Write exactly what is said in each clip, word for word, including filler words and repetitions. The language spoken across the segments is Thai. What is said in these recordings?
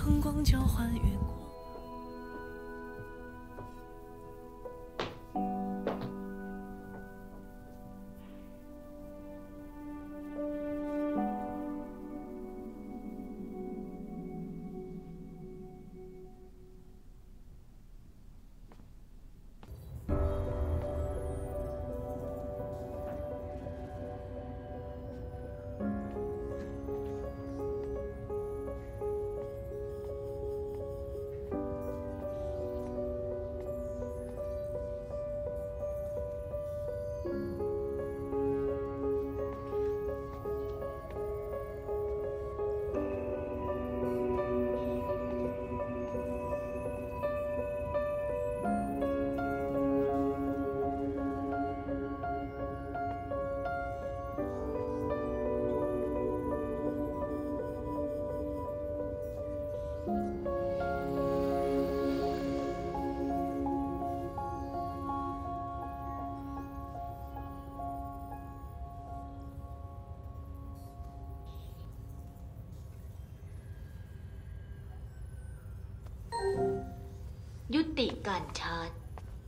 灯光交换月光。 ยุติการชาร์จ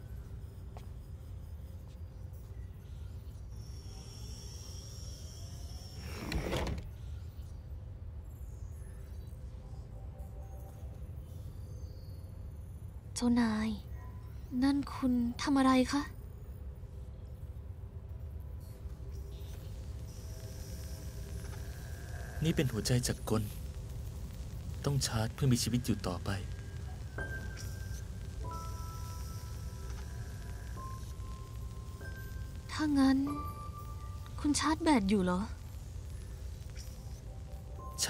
เจ้านาย นั่นคุณทำอะไรคะนี่เป็นหัวใจจักรกลต้องชาร์จเพื่อมีชีวิตอยู่ต่อไปถ้างั้น คุณชาร์จแบตอยู่เหรอใช่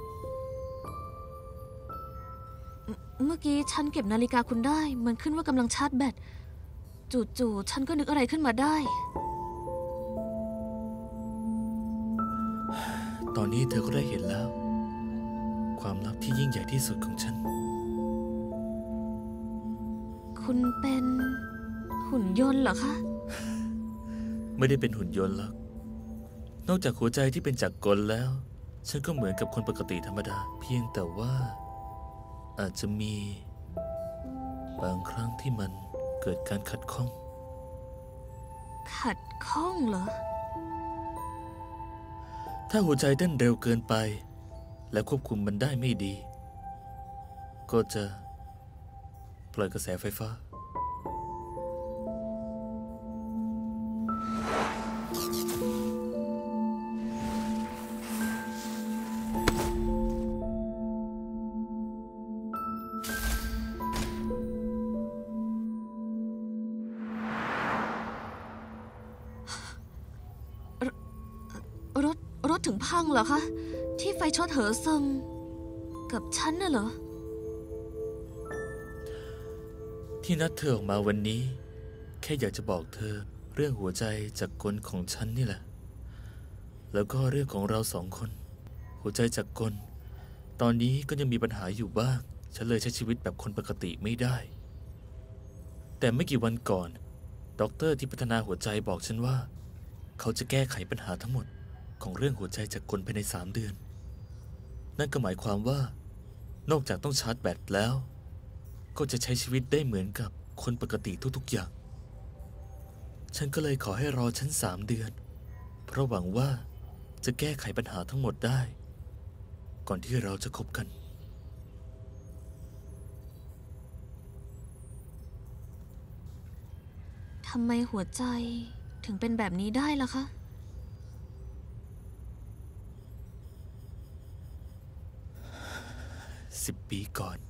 เมื่อกี้ฉันเก็บนาฬิกาคุณได้ มันขึ้นว่ากำลังชาร์จแบต จู่ๆฉันก็นึกอะไรขึ้นมาได้ตอนนี้เธอก็ได้เห็นแล้ว ความลับที่ยิ่งใหญ่ที่สุดของฉันคุณเป็นหุ่นยนต์เหรอคะไม่ได้เป็นหุ่นยนต์หรอกนอกจากหัวใจที่เป็นจักรกลแล้ว ฉันก็เหมือนกับคนปกติธรรมดา เพียงแต่ว่าอาจจะมีบางครั้งที่มันเกิดการขัดข้องขัดข้องเหรอถ้าหัวใจเต้นเร็วเกินไป และควบคุมมันได้ไม่ดี ก็จะปล่อยกระแสไฟฟ้ารถรถถึงพังเหรอคะ ที่ไฟช็อตเหอเซิงกับฉันน่ะเหรอที่นัดเธอออกมาวันนี้ แค่อยากจะบอกเธอเรื่องหัวใจจักรกลของฉันนี่แหละ แล้วก็เรื่องของเราสองคน หัวใจจักรกลตอนนี้ก็ยังมีปัญหาอยู่บ้าง ฉันเลยใช้ชีวิตแบบคนปกติไม่ได้ แต่ไม่กี่วันก่อนด็อกเตอร์ที่พัฒนาหัวใจบอกฉันว่า เขาจะแก้ไขปัญหาทั้งหมดของเรื่องหัวใจจักรกลภายในสามเดือน นั่นก็หมายความว่านอกจากต้องชาร์จแบตแล้ว ก็จะใช้ชีวิตได้เหมือนกับคนปกติทุกๆอย่าง ฉันก็เลยขอให้รอฉันสามเดือน เพราะหวังว่าจะแก้ไขปัญหาทั้งหมดได้ ก่อนที่เราจะคบกันทำไมหัวใจถึงเป็นแบบนี้ได้ล่ะคะสิบปีก่อน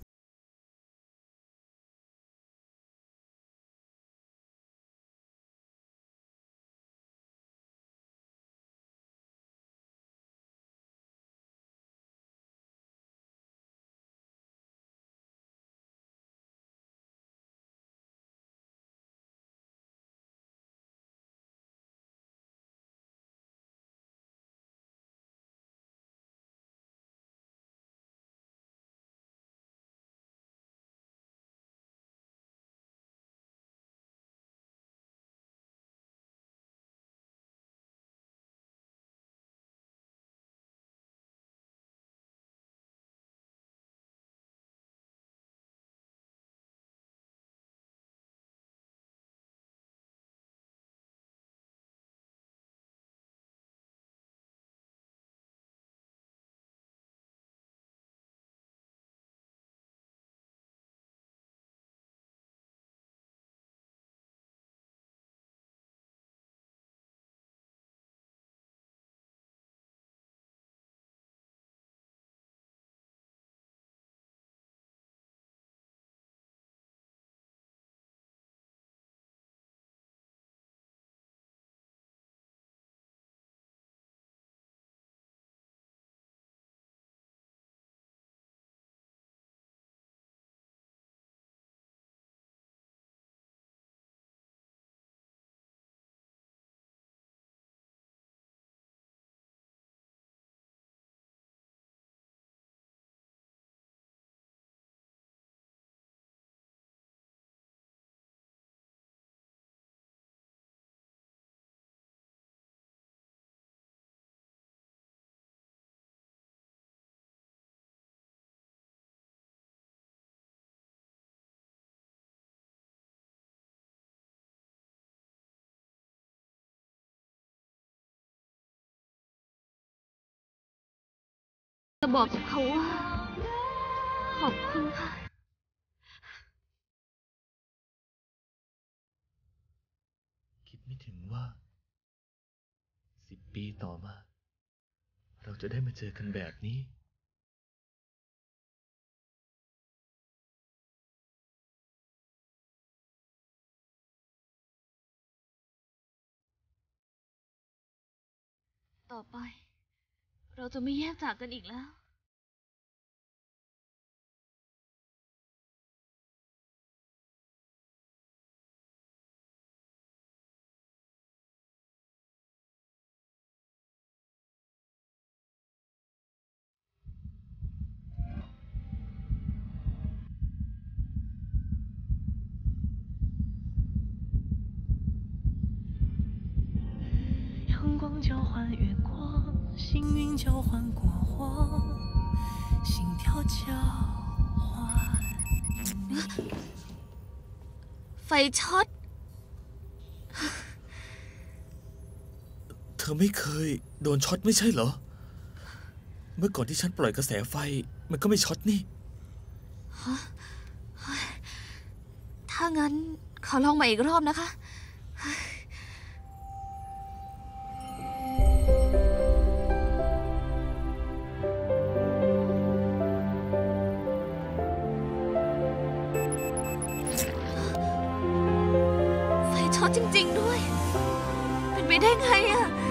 จะบอกกับเขาว่า ขอบคุณค่ะคิดไม่ถึงว่าสิบปีต่อมา เราจะได้มาเจอกันแบบนี้ต่อไป เราจะไม่แยกจากกันอีกแล้ว阳光交换月光，幸运交换过往，心跳交换。 ไฟช็อตเธอไม่เคยโดนช็อตไม่ใช่เหรอ เมื่อก่อนที่ฉันปล่อยกระแสไฟ มันก็ไม่ช็อตนี่ถ้างั้น ขอลองใหม่อีกรอบนะคะ ไฟช็อตจริงๆด้วย เป็นไปได้ไงอะ